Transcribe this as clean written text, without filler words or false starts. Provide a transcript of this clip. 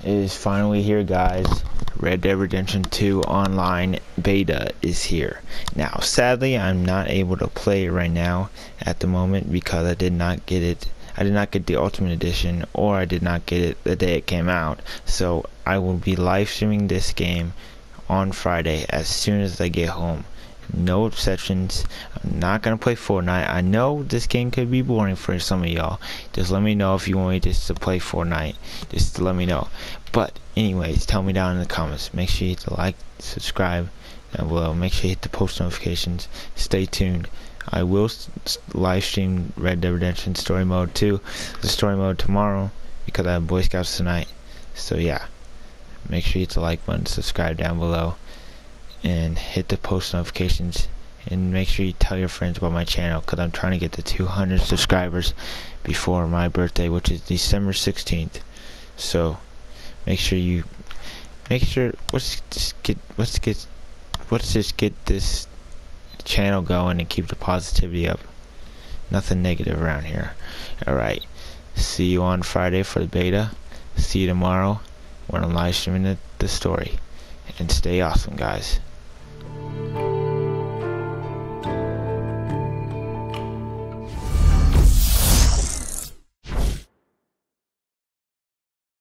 is finally here, guys. Red Dead Redemption 2 online beta is here. Now, sadly, I'm not able to play it right now at the moment because I did not get it. I did not get the Ultimate Edition, or I did not get it the day it came out. So I will be live streaming this game on Friday as soon as I get home. No exceptions. I'm not gonna play Fortnite. I know this game could be boring for some of y'all. Just let me know if you want me just to play Fortnite. Just let me know. But anyways, tell me down in the comments. Make sure you hit the like, subscribe down below. Make sure you hit the post notifications. Stay tuned. I will live stream Red Dead Redemption Story Mode 2, the Story Mode tomorrow, because I have Boy Scouts tonight. So yeah, make sure you hit the like button, subscribe down below, and hit the post notifications, and make sure you tell your friends about my channel, because I'm trying to get to 200 subscribers before my birthday, which is December 16th. So make sure let's just get this channel going and keep the positivity up. Nothing negative around here. Alright, see you on Friday for the beta. See you tomorrow when I'm live streaming the story. And stay awesome, guys.